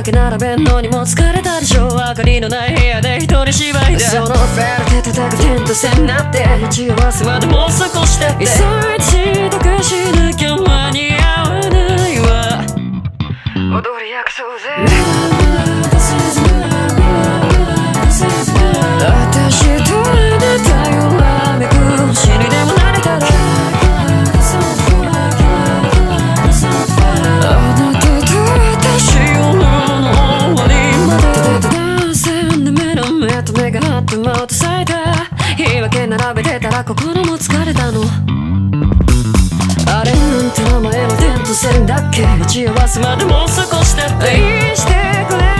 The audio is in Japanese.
け並べんのにも疲れたでしょ。明かりのない部屋で一人芝居だ。そのフェルで叩くテント線になって、待ち合わせまでもう少しだって、急いで支度しなきゃ間に合わないわ。踊り約束ぜ。私とあなたよらめく星にでもなれたら、あなたと私よの終わりまで。男性で目の目と目が合ってもっと咲いた。言い訳並べてたら心も疲れたの。あれなんて名前のテント線だっけ。待ち合わせまでもう少しだって、愛してくれ